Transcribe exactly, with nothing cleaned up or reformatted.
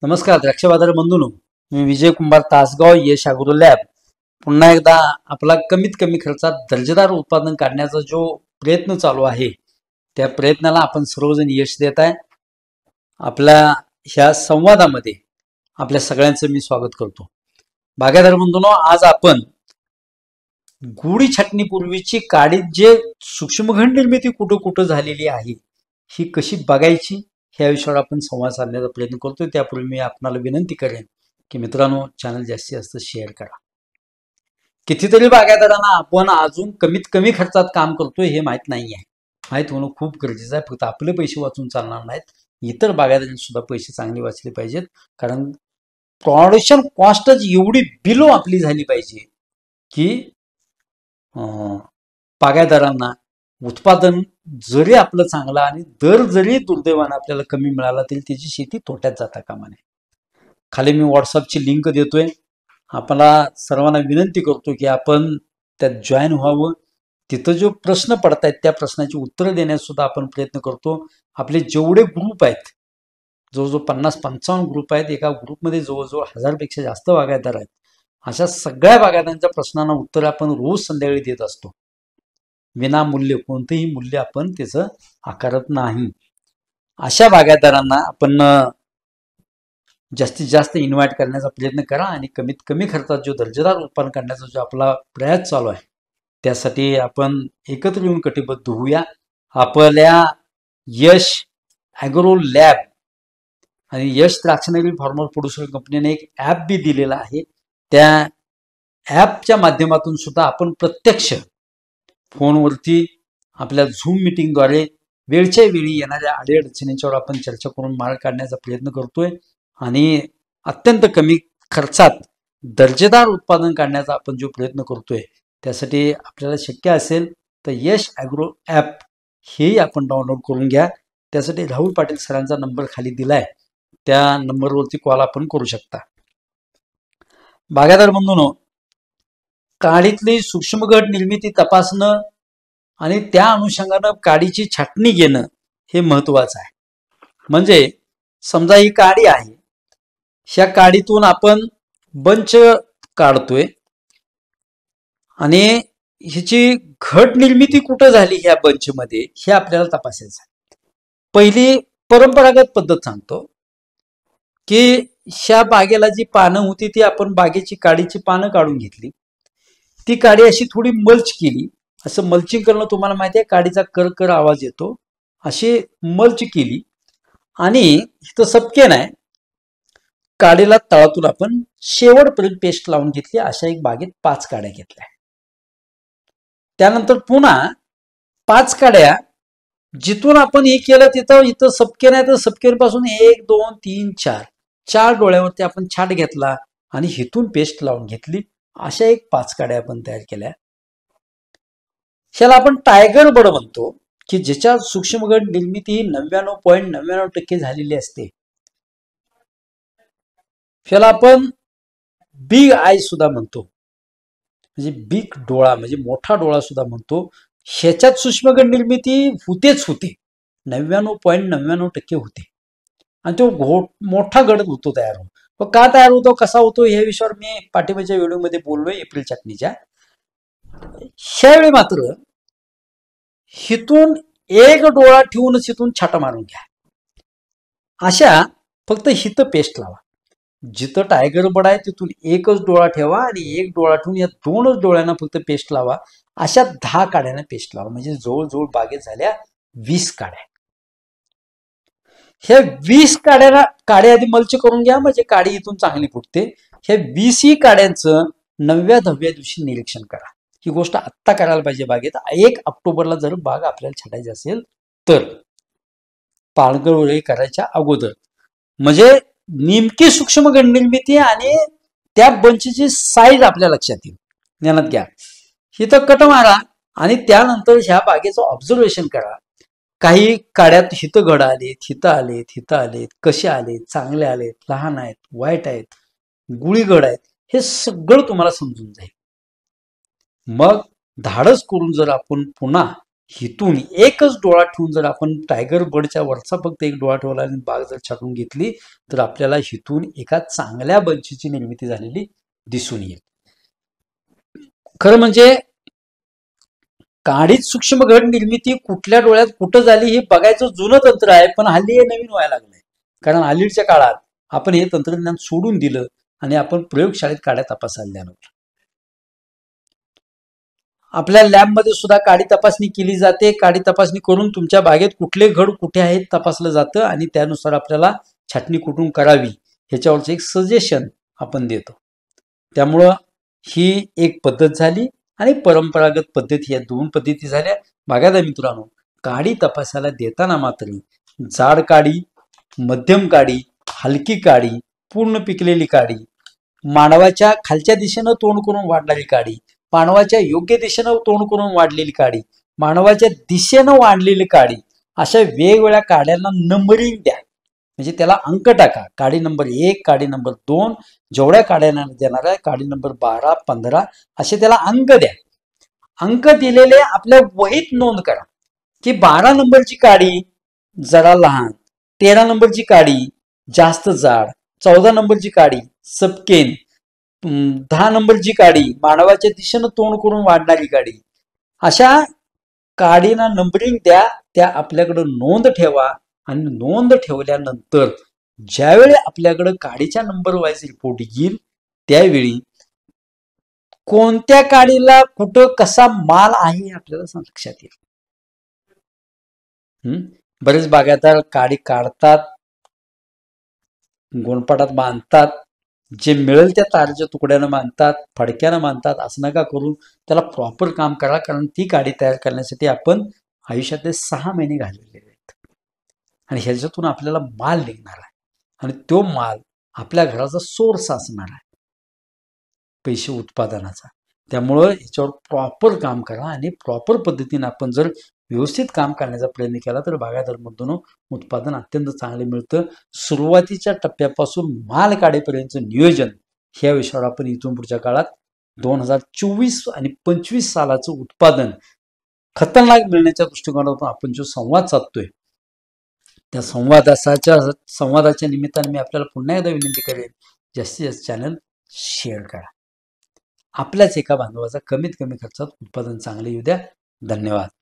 नमस्कार द्राक्ष बाजार बंधूंनो, मी विजय कुंभार तासगाव यश ॲग्रो लॅब पुन्हा एकदा आपला कमीत कमी खर्चात दर्जेदार उत्पादन काढण्याचा जो प्रयत्न चालू आहे त्या प्रयत्नाला आपण सर्वजण यश देत आहे. आपल्या ह्या संवादामध्ये आपल्या सगळ्यांचं मी स्वागत करतो. बागायतदार बंधूंनो, आज आपण गुढी छाटणीपूर्वीची काडीत जे सूक्ष्मघन निर्मिती कुठं कुठं झालेली आहे ही कशी बघायची ह्या विषयावर आपण संवाद साधण्याचा प्रयत्न करतोय. त्यापूर्वी मी आपणाला विनंती करेन की मित्रांनो, चॅनल जास्तीत जास्त शेअर करा. कितीतरी बागायतदारांना आपण अजून कमीत कमी खर्चात काम करतोय हे माहीत नाही आहे. माहीत होणं खूप गरजेचं आहे. फक्त आपले पैसे वाचून चालणार नाहीत, इतर बागायतदारांनी सुद्धा पैसे चांगले वाचले पाहिजेत. कारण प्रोडक्शन कॉस्टच एवढी बिलो आपली झाली पाहिजे की बागायतदारांना उत्पादन जरी आपलं चांगलं आणि दर जरी दुर्दैवानं आपल्याला कमी मिळाला तरी त्याची शेती तोट्यात जाता कामा नये. खाली मी व्हॉट्सअपची लिंक देतोय. आपल्याला सर्वांना विनंती करतो की आपण त्यात जॉईन व्हावं. तिथं जो प्रश्न पडतायत त्या प्रश्नाची उत्तरं देण्यास सुद्धा आपण प्रयत्न करतो. आपले जेवढे ग्रुप आहेत, जवळजवळ पन्नास पंचावन्न ग्रुप आहेत, एका ग्रुपमध्ये जवळजवळ हजारपेक्षा जास्त बागायतदार आहेत. अशा सगळ्या बागायतदारांच्या प्रश्नांना उत्तर आपण रोज संध्याकाळी देत असतो. विनामूल्य, कोणतेही मूल्य आपण त्याचं आकारत नाही. अशा बागायतदारांना आपण जास्तीत जास्त इन्व्हाइट करण्याचा प्रयत्न करा आणि कमीत कमी खर्चात जो दर्जेदार उत्पादन करण्याचा जो आपला प्रयास चालू आहे त्यासाठी आपण एकत्र येऊन कटिबद्ध होऊया. आपल्या यश ॲग्रो लॅब आणि यश द्राक्षनगरी फार्मर प्रोड्युसर कंपनीने एक ॲप बी दिलेला आहे. त्या ॲपच्या माध्यमातून सुद्धा आपण प्रत्यक्ष फोनवरती आपल्या झूम मिटिंगद्वारे वेळच्या वेळी येणाऱ्या अडीअडचणींच्यावर आपण चर्चा करून मार्ग काढण्याचा प्रयत्न करतोय आणि अत्यंत कमी खर्चात दर्जेदार उत्पादन काढण्याचा आपण जो प्रयत्न करतोय त्यासाठी आपल्याला शक्य असेल तर यश ॲग्रो ॲप हेही आपण डाउनलोड करून घ्या. त्यासाठी राहुल पाटील सरांचा नंबर खाली दिलाय, त्या नंबरवरती कॉल आपण करू शकता. बागायतदार बंधूंनो, काडीतली सूक्ष्मघट निर्मिती तपासणं आणि त्या अनुषंगानं काडीची छाटणी घेणं हे महत्वाचं आहे. म्हणजे समजा ही काडी आहे, ह्या काडीतून आपण बंच काढतोय आणि ह्याची घट निर्मिती कुठं झाली ह्या बंचमध्ये हे आपल्याला तपासायचं आहे. पहिली परंपरागत पद्धत सांगतो की ह्या बागेला जी पानं होती ती आपण बागेची काडीची पानं काढून घेतली, ती काडी अशी थोडी मल्च केली. असं मल्चिंग करणं तुम्हाला माहिती आहे, काडीचा करकर आवाज येतो, अशी मल्च केली आणि इथं सपकेन आहे, काडीला तळातून आपण शेवटपर्यंत पेस्ट लावून घेतली. अशा एक बागेत पाच काड्या घेतल्या. त्यानंतर पुन्हा पाच काड्या जिथून आपण हे केलं तिथं इथं सपकेन आहे तर सपकेन पासून एक दोन तीन चार चार डोळ्यावरती आपण छाट घेतला आणि हिथून पेस्ट लावून घेतली. अशा एक पाच काड्या आपण तयार केल्या. ह्याला आपण टायगर बड म्हणतो की ज्याच्या सूक्ष्मघट निर्मिती ही नव्याण्णव पॉईंट नव्याण्णव टक्के झालेली असते. ह्याला आपण बिग आय सुद्धा म्हणतो, म्हणजे बिग डोळा म्हणजे मोठा डोळा सुद्धा म्हणतो. ह्याच्यात सूक्ष्मघट निर्मिती होतेच होते, नव्याण्णव पॉईंट नव्याण्णव टक्के होते आणि तो घोट मोठा गड होतो तयार होतो. का तयार होतो, कसा होतो या विषयावर मी पाठीमागच्या व्हिडिओमध्ये बोललोय एप्रिल छाटणीच्या. ह्यावेळी मात्र हिथून एक डोळा ठेवूनच हिथून छाटा मारून घ्या. अशा फक्त हिथं पेस्ट लावा. जिथं टायगर बड आहे तिथून एकच डोळा ठेवा आणि एक डोळा ठेवून या दोनच डोळ्यांना फक्त पेस्ट लावा. अशा दहा काड्यांना पेस्ट लावा. म्हणजे जवळजवळ बागेत झाल्या वीस काड्या. ह्या वीस काड्या काड्या आधी मल्च करून घ्या, म्हणजे काडी इथून चांगली फुटते. ह्या वीसही काड्यांचं नवव्या दहाव्या दिवशी निरीक्षण करा. ही गोष्ट आत्ता करायला पाहिजे बागेत. एक ऑक्टोबरला जर बाग आपल्याला छाटायची असेल तर पालगळ करायच्या अगोदर, म्हणजे नेमकी सूक्ष्मघट निर्मिती आणि त्या बंचची साईज आपल्या लक्षात येईल. ध्यानात घ्या. हिथं कट मारा आणि त्यानंतर ह्या बागेचं ऑब्झर्वेशन करा. काही काड्यात हिथं घड आलेत, हिथं आलेत, हिथं आलेत, कसे आलेत, चांगले आलेत, लहान आहेत, वाईट आहेत, गुळी घड आहेत, हे सगळं तुम्हाला समजून जाईल. मग धाडस करून जर आपण पुन्हा हिथून एकच डोळा ठेवून जर आपण टायगर बर्डच्या वरचा फक्त एक डोळा ठेवला आणि बाग जर छाटून घेतली तर आपल्याला हिथून एका चांगल्या बंचीची निर्मिती झालेली दिसून येईल. खरं म्हणजे काडीत सूक्ष्म घड निर्मिती कुठल्या डोळ्यात कुठं झाली हे बघायचं जुनं तंत्र आहे, पण हल्ली हे नवीन व्हायला लागलंय. कारण हल्लीच्या काळात आपण हे तंत्रज्ञान सोडून दिलं आणि आपण प्रयोगशाळेत काड्या तपासायला लागलो. आपल्या लॅबमध्ये सुद्धा काडी तपासणी केली जाते. काडी तपासणी करून तुमच्या बागेत कुठले घड कुठे आहेत तपासलं जातं आणि त्यानुसार आपल्याला छाटणी कुठून करावी ह्याच्यावरचं एक सजेशन आपण देतो. त्यामुळं ही एक पद्धत झाली आणि परंपरागत पद्धती या दोन पद्धती झाल्या. बागायतदार मित्रांनो, काडी तपासायला देताना मात्र जाड काडी, मध्यम काडी, हलकी काडी, पूर्ण पिकलेली काडी, मानवाच्या खालच्या दिशेनं तोंड करून वाढणारी काडी, मानवाच्या योग्य दिशेनं तोंड करून वाढलेली काडी, मानवाच्या दिशेनं वाढलेली काडी, अशा वेगवेगळ्या काड्यांना नंबरिंग द्या. म्हणजे त्याला अंक टाका. काडी नंबर एक, काडी नंबर दोन, जेवढ्या काड्यांना देणार आहे काडी नंबर बारा, पंधरा असे त्याला अंक द्या. अंक दिलेले आपल्या वहीत नोंद करा की बारा नंबरची काडी जरा लहान, तेरा नंबरची काडी जास्त जाड, चौदा नंबरची काडी सबकेन, दहा नंबरची काडी मानवाच्या दिशेनं तोंड करून वाढणारी काडी. अशा काडीना नंबरिंग द्या. त्या आपल्याकडे नोंद ठेवा आणि नोंद ठेवल्यानंतर ज्यावेळी आपल्याकडे काडीच्या नंबर वाईज रिपोर्ट येईल त्यावेळी कोणत्या काडीला कुठं कसा माल आहे आपल्याला लक्षात येईल. हम्म बरेच बागायतदार काडी काढतात, गोणपाटात बांधतात, जे मिळेल त्या तारेच्या तुकड्यानं बांधतात, फडक्यानं बांधतात. असं नका करून त्याला प्रॉपर काम करा. कारण ती काडी तयार करण्यासाठी आपण आयुष्यातले सहा महिने घालवलेले आहेत आणि ह्याच्यातून आपल्याला माल निघणार आहे आणि तो माल आपल्या घराचा सोर्स असणार आहे पैसे उत्पादनाचा. त्यामुळं याच्यावर प्रॉपर काम करा आणि प्रॉपर पद्धतीने आपण जर व्यवस्थित काम करण्याचा प्रयत्न केला तर बागायतदारांमधून उत्पादन अत्यंत चांगले मिळतं. सुरुवातीच्या टप्प्यापासून माल काढेपर्यंतचं नियोजन ह्या विषयावर आपण इथून पुढच्या काळात दोन हजार चोवीस आणि पंचवीस सालाचं उत्पादन खतरनाक मिळण्याच्या दृष्टिकोनातून आपण जो संवाद साधतोय त्या संवादाच्या संवादाच्या निमित्ताने मी आपल्याला पुन्हा एकदा विनंती करेन, जास्तीत जास्त चॅनल शेअर करा. आपल्याच एका बांधवाचा कमीत कमी खर्चात उत्पादन चांगले येऊ द्या. धन्यवाद.